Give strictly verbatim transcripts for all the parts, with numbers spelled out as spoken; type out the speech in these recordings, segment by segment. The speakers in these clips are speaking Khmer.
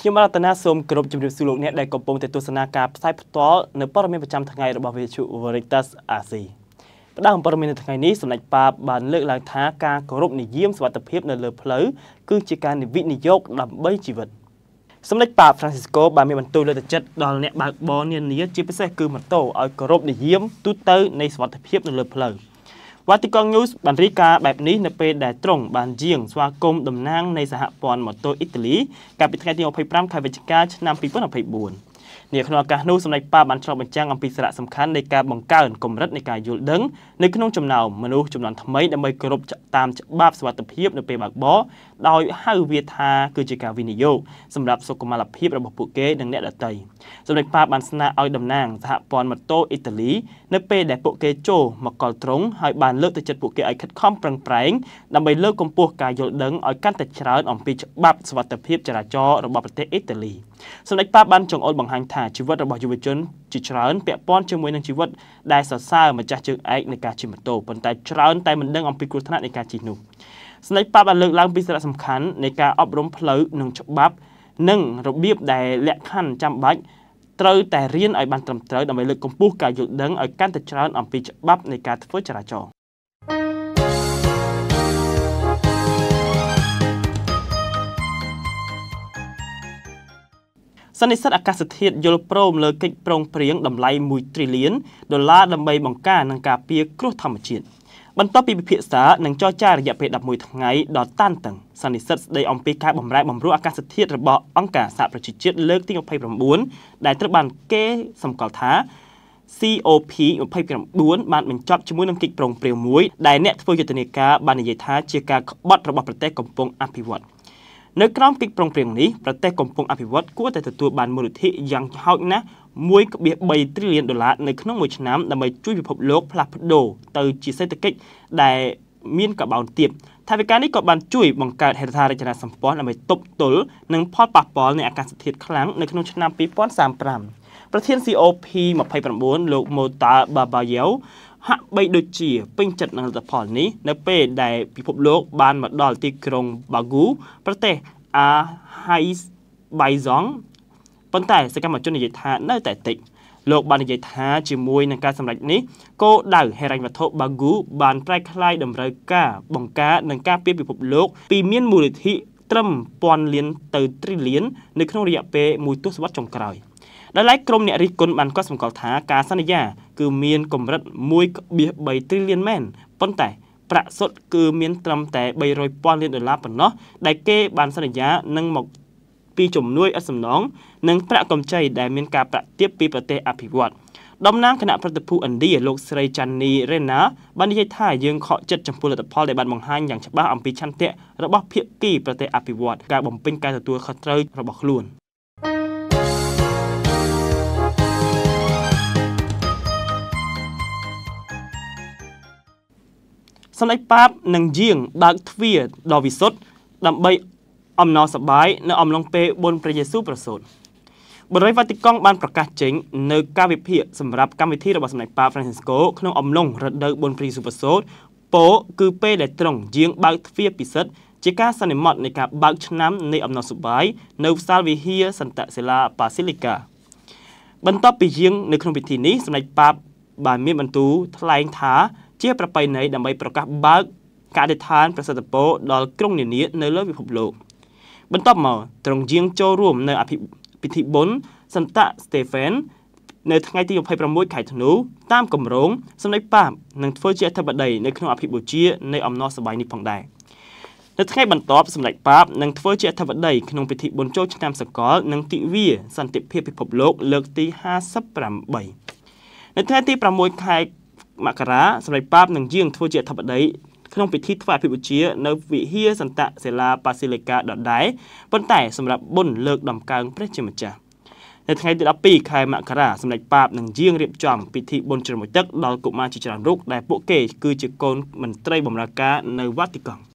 ខ្ញុំបាទតាណាសូមគោរពជំរាបសួរលោកអ្នកដែលកំពុងតែទស្សនាការផ្សាយផ្ទាល់នៅព័ត៌មានប្រចាំថ្ងៃរបស់វិទ្យុ Veritas អាស៊ីផ្ដើមព័ត៌មាននៅថ្ងៃនេះសម្ដេចប៉ាបបានលើកឡើងថាការគោរពនិយមសុវត្ថិភាពនៅលើផ្លូវគឺជាការវិនិយោគដើម្បីជីវិតសម្ដេចប៉ាប Francisco បានមានបន្ទូលលើកទឹកចិត្តដល់អ្នកបើកបរនានាជាពិសេសគឺម៉ូតូឲ្យគោរពនិយមទូទៅនៃសុវត្ថិភាពនៅលើផ្លូវVatican News បានរាយការណ៍បែបនេះនៅពេលដែលទ្រង់បានយាងស្វាគមន៍តំណាងនៃសហព័ន្ធម៉ូតូអ៊ីតាលីកាលពីថ្ងៃទីtwenty-fiveខែវិច្ឆិកាឆ្នាំtwenty twenty-fourនៅក្នុងឱកាសនោះសម្ដេចប៉ាបបានឆ្លុះបញ្ចាំងអំពីសារៈសំខាន់នៃការបង្កើនកម្រិតនៃការយល់ដឹងនៅក្នុងចំណោមមនុស្សចំនួនថ្មីដើម្បីគោរពតាមច្បាប់សុវត្ថិភាពនៅពេលបើកបរដោយហៅវាថាគឺជាការវិនិយោគសម្រាប់សុខុមាលភាពរបស់ពួកគេនិងអ្នកដទៃសម្ដេចប៉ាបបានស្នើឲ្យតំណាងសហព័ន្ធម៉ូតូអ៊ីតាលីនៅពេលដែលពួកគេចូលមកកល់ទ្រង់ហើយបានលើកទឹកចិត្តពួកគេឲ្យខិតខំប្រឹងប្រែងដើម្បីលើកកម្ពស់ការយល់ដឹងឲ្យកាន់តែច្រើនអំពីច្បាប់សុវត្ថិភាពចរាចរណ៍របស់ប្រទេសអ៊ីតាលីសម្ដេចប៉ាបបានចង្អុលបង្ហាញថាជីវិតរបស់យុវជនជាច្រើនពាក់ព័ន្ធជាមួយនឹងជីវិតដែលសរសើរម្ចាស់ជើងឯកនៃការជិះម៉ូតូប៉ុន្តែច្រើនតែមិនដឹងអំពីគ្រោះថ្នាក់នៃការជិះនោះសម្ដេចប៉ាបបានលើកឡើងពីសារៈសំខាន់នៃការអប់រំផ្លូវនិងច្បាប់និងរបៀបដែលលក្ខខណ្ឌចាំបាច់ត្រូវតែរៀនឲ្យបានត្រឹមត្រូវដើម្បីលើកកម្ពស់ការយល់ដឹងឲ្យកាន់តែច្រើនអំពីច្បាប់នៃការធ្វើចរាចរណ៍សន្និសីទអាកាសធាតុយល់ព្រមលើកិច្ចព្រមព្រៀងតម្លៃone trillionដុល្លារដើម្បីបង្ការនិងការពារគ្រោះធម្មជាតិបន្ទាប់ពីពិភាក្សានិងចរចារយៈពេលelevenថ្ងៃដ៏តានតឹងសន្និសីទស្ដីអំពីការបម្រែបម្រួលអាកាសធាតុរបស់អង្គការសហប្រជាជាតិលើកទីtwenty-nineដែលត្រូវបានគេសម្គាល់ថា C O P twenty-nine បានបញ្ចប់ជាមួយនឹងកិច្ចព្រមព្រៀងមួយដែលអ្នកធ្វើយុទ្ធនាការបាននិយាយថាជាការក្បត់របស់ប្រទេសកំពុងអភិវឌ្ឍនៅក្រោមកិច្ចព្រមព្រៀងនេះប្រទេសកំពុងអភិវឌ្ឍគួរតែទទួលបានមូលនិធិយ៉ាងហោចណាស់one point three ទ្រីលានដុល្លារនៅក្នុងមួយឆ្នាំដើម្បីជួយពិភពលោកផ្លាស់ប្ដូរទៅជាសេដ្ឋកិច្ចដែលមានកាបូនទាបថាវិការនេះក៏បានជួយបង្កើតហេដ្ឋារចនាសម្ព័ន្ធដើម្បីទប់ទល់នឹងផលប៉ះពាល់នៃអាកាសធាតុខ្លាំងនៅក្នុងឆ្នាំtwenty thirty-fiveប្រធាន C O P twenty-nine លោក Mota Babayau ហាក់បីដូចជាពេញចិត្តនឹងលទ្ធផលនេះនៅពេលដែលពិភពលោកបានមកដល់ទីក្រុង Bagu ប្រទេស Azerbaijan ប៉ុន្តែសកម្មជននិយាយថានៅតែតិចលោកបាននិយាយថាជាមួយនឹងការសម្រេចនេះគោលដៅហិរញ្ញវត្ថុ Bagu បានប្រែក្លាយតម្រូវការបង្ការនិងការពារពិភពលោកពីមានមូលនិធិត្រឹមពាន់លានទៅ trillion នៅក្នុងរយៈពេលមួយទសវត្សរ៍ចុងក្រោយដែលឡែកក្រុមអ្នករិះគន់បានកត់សម្គាល់ថាការសន្យាគឺមានកម្រិតone point three trillion មែនប៉ុន្តែប្រាក់សុទ្ធគឺមានត្រឹមតែthree hundredពាន់លានដុល្លារប៉ុណ្ណោះដែលគេបានសន្យានឹងមកពីជំនួយឥតសំណងនិងប្រាក់កម្ចីដែលមានការប្រាក់ទាបពីប្រទេសអភិវឌ្ឍន៍តំណាងគណៈប្រតិភូឥណ្ឌាលោកស្រី Chani Rena បាននិយាយថាយើងខកចិត្តចំពោះលទ្ធផលដែលបានបង្ហាញយ៉ាងច្បាស់អំពីឆន្ទៈរបស់ភាគីប្រទេសអភិវឌ្ឍន៍ការបំពេញការទទួលខុសត្រូវរបស់ខ្លួនសម្ដេចប៉ាបនឹងយាងបើកទ្វារដ៏វិសុទ្ធដើម្បីអំណរសប្បាយនៅអំឡុងពេលបុណ្យព្រះយេស៊ូវប្រសូតបរិយាវ៉ាទីកង់បានប្រកាសចេញនៅការវិភាគសម្រាប់កម្មវិធីរបស់សម្ដេចប៉ាប Francisco ក្នុងអំឡុងរដូវបុណ្យព្រះយេស៊ូវប្រសូតពោគឺពេលដែលទ្រង់យាងបើកទ្វារពិសិដ្ឋជាការសន្និមត់នៃការបើកឆ្នាំនៃអំណរសប្បាយនៅសាលវិហារ Santa Cela Basilica បន្ទាប់ពីយាងនៅក្នុងពិធីនេះសម្ដេចប៉ាបបានមានបន្ទូលថ្លែងថាជាប្រពៃណីដើម្បីប្រកាសបើកការអធិដ្ឋានប្រសិទ្ធពរដល់ក្រុងនានានៅលើពិភពលោកបន្ទាប់មកទ្រង់យាងចូលរួមនៅអភិពិធីបុណ្យ Santa Stephen នៅថ្ងៃទីtwenty-sixខែធ្នូតាមគម្រោងសម្ដេចប៉ាបនឹងធ្វើជាអធិបតីនៅក្នុងអភិបូជានៃអំណរសប្បាយនេះផងដែរនៅថ្ងៃបន្ទាប់សម្ដេចប៉ាបនឹងធ្វើជាអធិបតីក្នុងពិធីបុណ្យចូលឆ្នាំសកលនិងទិវាសន្តិភាពពិភពលោកលើកទីfifty-eightនៅថ្ងៃទីsixខែមករាសម្ដេចប៉ាបនឹងយាងធ្វើជាអធិបតីក្នុងពិធីថ្វាយអភិបូជានៅវិហារ Santa Cela Basilica ដដែលប៉ុន្តែសម្រាប់បុណ្យលើកដំកើងព្រះជាម្ចាស់នៅថ្ងៃទីtwelveខែមករាសម្ដេចប៉ាបនឹងយាងរៀបចំពិធីបុណ្យជ្រមុជទឹកដល់កុមារជាច្រើនរូបដែលពួកគេគឺជាកូនមន្ត្រីបម្រើការនៅវ៉ាទីកង់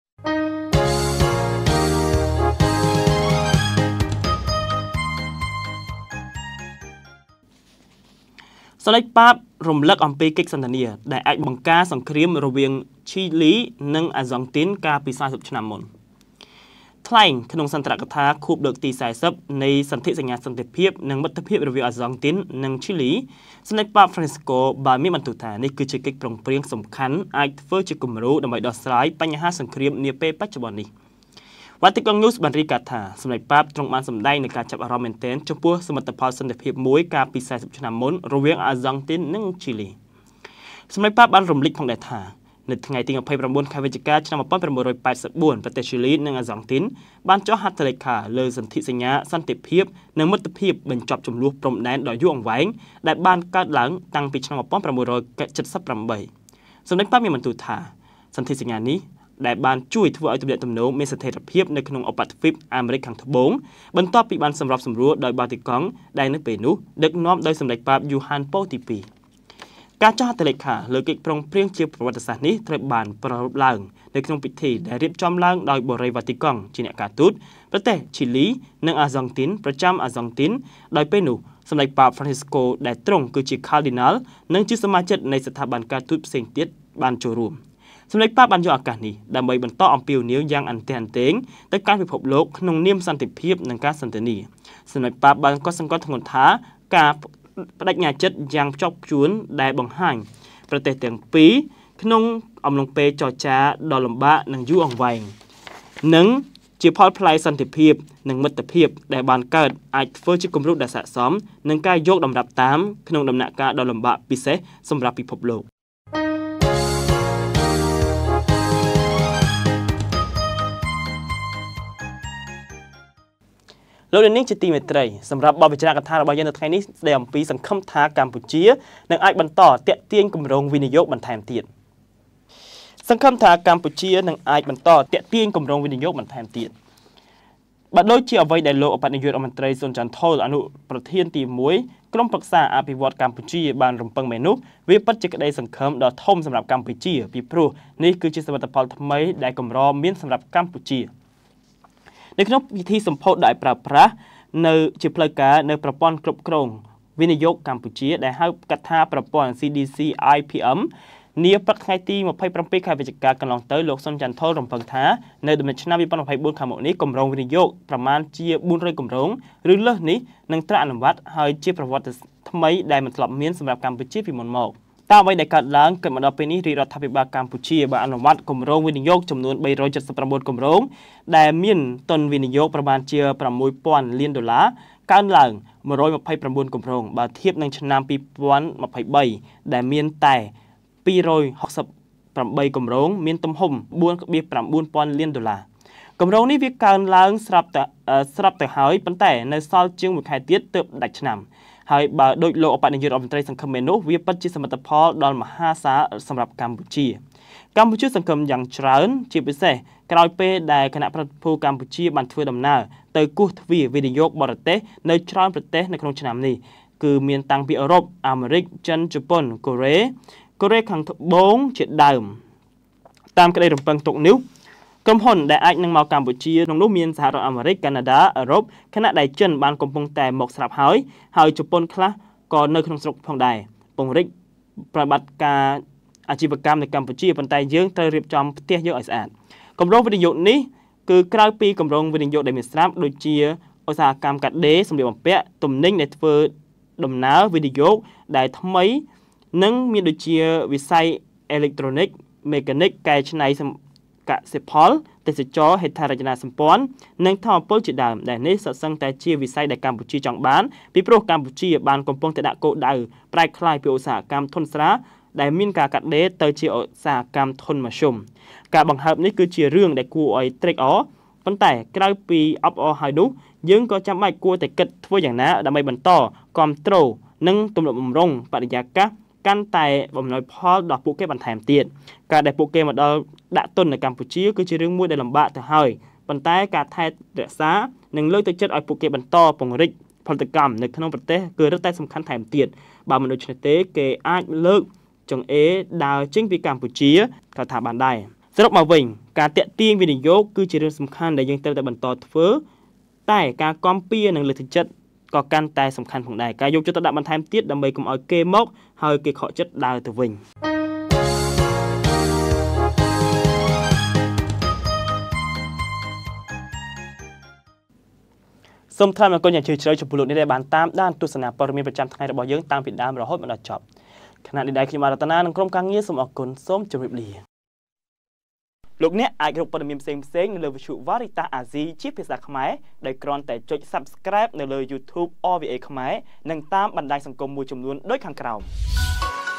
សម្ដេចប៉ាបរំលឹកអំពីកិច្ចសន្ទនាដែលអាចបង្ការសង្គ្រាមរវាងឈីលីនិងអាហ្សង់ទីនកាលពីfortyឆ្នាំមុនថ្ថ្លែងក្នុងសន្ទរកថាខួបលើកទីสี่สิบនៃសន្ធិសញ្ញាសន្តិភាពនិងមិត្តភាពរវាងអាហ្សង់ទីននិងឈីលីសម្ដេចប៉ាហ្វ្រាន់ស៊ីស្កូបានមានបន្ទូលថានេះគឺជាកិច្ចប្រឹងប្រែងសំខាន់អាចធ្វើជាគំរូដើម្បីដោះស្រាយបញ្ហាសង្គ្រាមនាពេលបច្ចុប្បន្ននេះ Vatican News បានរាយការណ៍ថាសម្ដេចប៉ាបទ្រង់បានសម្ដែងនឹងការចាប់អារម្មណ៍មែនទែនចំពោះសមិទ្ធផលសន្តិភាពមួយកាលពីสี่สิบឆ្នាំមុនរវាងអាហ្សង់ទីននិងឈីលីសម្ដេចប៉ាបបានរំលឹកផងដែរថានៅថ្ងៃទីยี่สิบเก้าខែវិច្ឆិកាឆ្នាំmột nghìn chín trăm tám mươi tưប្រទេសឈីលីនិងអាហ្សង់ទីនបានចុះហត្ថលេខាលើសន្ធិសញ្ញាសន្តិភាពនិងមិត្តភាពបញ្ចប់ចំនួនព្រំដែនដ៏យូរអង្វែងដែលបានកើតឡើងតាំងពីឆ្នាំmột nghìn chín trăm bảy mươi támសម្ដេចប៉ាបមានបន្ទូលថាសន្ធិសញ្ញានេះដែលបានជួយធ្វើឲ្យទំនាក់ទំនងមានស្ថិរភាពនៅក្នុងឧបទ្វីបអាមេរិកខាងត្បូងបន្ទាប់ពីបានសម្របសម្រួលដោយបាទីកង់ដែលនៅពេលនោះដឹកនាំដោយសម្ដេចប៉ាបយូហានប៉ូលទីពីរ ការចុះហត្ថលេខាលើកិច្ចប្រឹងប្រែងជាប្រវត្តិសាស្ត្រនេះត្រូវបានប្រារព្ធឡើងនៅក្នុងពិធីដែលរៀបចំឡើងដោយបូរីវ៉ាទីកង់ជាអ្នកការទូតប្រទេសឈីលីនិងអាហ្សង់ទីនប្រចាំអាហ្សង់ទីនដោយពេលនោះសម្ដេចប៉ាហ្វ្រាន់ស៊ីស្កូដែលទ្រង់គឺជា Cardinal និងជាសមាជិកនៃស្ថាប័នការទូតផ្សេងទៀតបានចូលរួមសម្ដេចប៉ាបានយកឱកាសនេះដើម្បីបន្តអំពាវនាវយ៉ាងអន្ទះអន្ទែងទៅកាន់ពិភពលោកក្នុងនាមសន្តិភាពនិងការសន្ទនាសម្ដេចប៉ាបានកត់សម្គាល់ធ្ងន់ថាការបដិញ្ញាចិត្តយ៉ាងភ្ជាប់ភ្ជួនដែលបង្ហាញប្រទេសទាំងពីរក្នុងអំឡុងពេលចរចាដ៏លំបាកនិងយូរអង្វែងនិងជាផលផ្លែសន្តិភាពនិងមិត្តភាពដែលបានកើតអាចធ្វើជាគំរូដែលស័ក្តិសមនឹងការយកតម្រាប់តាមក្នុងដំណាក់កាលដ៏លំបាកពិសេសសម្រាប់ពិភពលោក លោកនាងជាទីមេត្រីសម្រាប់បទវិចារកថារបស់យើងនៅថ្ងៃនេះស្ដីអំពីសង្ឃឹមថាកម្ពុជានឹងអាចបន្តទាក់ទាញគម្រោងវិនិយោគបន្ថែមទៀតសង្ឃឹមថាកម្ពុជានឹងអាចបន្តទាក់ទាញគម្រោងវិនិយោគបន្ថែមទៀតបើដូចជាអ្វីដែលលោកអបនាយករដ្ឋមន្ត្រីសុនច័ន្ទថុលអនុប្រធានទីមួយក្រុមប្រឹក្សាអភិវឌ្ឍកម្ពុជាបានរំពឹងមែននោះវាពិតជាក្តីសង្ឃឹមដ៏ធំសម្រាប់កម្ពុជាពីព្រោះនេះគឺជាសមិទ្ធផលថ្មីដែលកម្រមានសម្រាប់កម្ពុជា នៅក្នុងពិធីសម្ពោធដែលប្រើប្រាស់នៅជាផ្លូវការនៅប្រព័ន្ធគ្រប់គ្រងវិនិយោគកម្ពុជាដែលហៅកាត់ថាប្រព័ន្ធ C D C I P M នាព្រឹកថ្ងៃទីยี่สิบเจ็ดខែវិច្ឆិកាកន្លងទៅលោកសុនច័ន្ទថុលរំពឹងថានៅដំណាក់ឆ្នាំยี่สิบยี่สิบสี่ខាងមុខនេះគម្រោងវិនិយោគប្រមាណជា bốn trăm គម្រោងឬលើសនេះនឹងត្រាក់អនុវត្តហើយជាប្រវត្តិថ្មីដែលមិនធ្លាប់មានសម្រាប់កម្ពុជាពីមុនមក តាមអ្វីដែលកើតឡើងគិតមកដល់ពេលនេះរាជរដ្ឋាភិបាលកម្ពុជាបានអនុម័តគម្រោងវិនិយោគចំនួន 三百七十九 គម្រោងដែលមានទុនវិនិយោគប្រមាណជា sáu nghìn លានដុល្លារកើនឡើង một trăm hai mươi chín គម្រោងបើធៀបនឹងឆ្នាំ hai nghìn hai mươi ba ដែលមានតែ hai trăm sáu mươi tám គម្រោងមានទំហំ bốn phẩy chín លានដុល្លារគម្រោងនេះវាកើនឡើងស្រាប់តែស្រាប់ទៅហើយប៉ុន្តែនៅសល់ជាងមួយខែទៀតទើបដាច់ឆ្នាំ ហើយបើដូចលោកអបនាយករដ្ឋមន្ត្រីសង្ឃឹមមែននោះវាពិតជាសមិទ្ធផលដល់មហាសាលសម្រាប់កម្ពុជាកម្ពុជាសង្ឃឹមយ៉ាងច្រើនជាពិសេសក្រោយពេលដែលគណៈប្រតិភូកម្ពុជាបានធ្វើដំណើរទៅគូសទ្វារវិនិយោគបរទេសនៅច្រើនប្រទេសនៅក្នុងឆ្នាំនេះគឺមានតាំងពីអឺរ៉ុបអាមេរិកចិនជប៉ុនកូរ៉េកូរ៉េខាងត្បូងជាដើមតាមក្តីរំពឹងទុកនេះ ក្រុមហ៊ុនដែលអាចនឹងមកកម្ពុជាក្នុងនោះមានសហរដ្ឋអាមេរិកកាណាដាអឺរ៉ុបខណៈដែលចិនបានកំពុងតែមកស្រាប់ហើយហើយជប៉ុនខ្លះក៏នៅក្នុងស្រុកផងដែរពង្រីកប្រតិបត្តិការអាជីវកម្មនៅកម្ពុជាប៉ុន្តែយើងត្រូវរៀបចំផ្ទះយើងឲ្យស្អាតគម្រោងវិនិយោគនេះគឺក្រៅពីគម្រោងវិនិយោគដែលមានស្រាប់ដូចជាឧស្សាហកម្មកាត់ដេរសម្លៀកបំពាក់ទំនិញដែលធ្វើដំណើរវិនិយោគដែលថ្មីនិងមានដូចជាវិស័យអេឡិចត្រូនិកមេកានិកកែច្នៃ កសិផលទេសចរហេដ្ឋារចនាសម្ព័ន្ធនិងធម្មពលជាដើមដែលនេះសុទ្ធសឹងតែជាវិស័យដែលកម្ពុជាចង់បានពីព្រោះកម្ពុជាបានកំពុងតែដាក់គោលដៅប្រែក្លាយពីឧស្សាហកម្មធុនស្រាលដែលមានការកាត់ដេរទៅជាឧស្សាហកម្មធុនមធ្យមការបង្ហើបនេះគឺជារឿងដែលគួរឲ្យត្រេកអរប៉ុន្តែក្រៅពីអបអរហើយនោះយើងក៏ចាំបាច់គួរតែគិតធ្វើយ៉ាងណាដើម្បីបន្តគ្រប់គ្រងនិងទំនាក់ទំនងបរិយាកាស កាន់តែបំណុលផលដល់ពួកគេបន្ថែមទៀតការដែលពួកគេមកដល់ដាក់ទុននៅកម្ពុជាគឺជារឿងមួយដែលលំបាកទៅហើយប៉ុន្តែការថែរក្សានិងលើកទឹកចិត្តឲ្យពួកគេបន្តពង្រីកផលិតកម្មនៅក្នុងប្រទេសគឺរឹតតែសំខាន់ថែមទៀតបើមិនដូច្នេះទេគេអាចលើកចង្អេរដើរចេញពីកម្ពុជាក៏ថាបានដែរសរុបមកវិញការតាក់ទាញវិនិយោគគឺជារឿងសំខាន់ដែលយើងត្រូវតែបន្តធ្វើតែការគាំពៀនិងលើកទឹកចិត្ត ក៏កាន់តែសំខាន់ផងដែរការយកចិត្តទុកដាក់បន្ថែមទៀតដើម្បីកុំឲ្យគេមកហើយគេខកចិត្តដើរទៅវិញ បសូមថ្លែងអំណរគុណយ៉ាងជ្រាលជ្រៅចំពោះលោកអ្នកដែលបានតាមដានទស្សនាព័ត៌មានប្រចាំថ្ងៃរបស់យើងតាំងពីដើមរហូតមកដល់ចប់ខណៈនេះដែរខ្ញុំរតនានិងក្រុមការងារសូមអរគុណសូមជម្រាបលាលោកអ្នកអាចរកព័ត៌មានផ្សេងផ្សេងនៅលើវិទ្យុ Veritas Asia ជាភាសាខ្មែរដោយគ្រាន់តែចុច Subscribe នៅលើ YouTube អ វី អេ ខ្មែរនិងតាមបណ្ដាញសង្គមមួយចំនួនដូចខាងក្រោម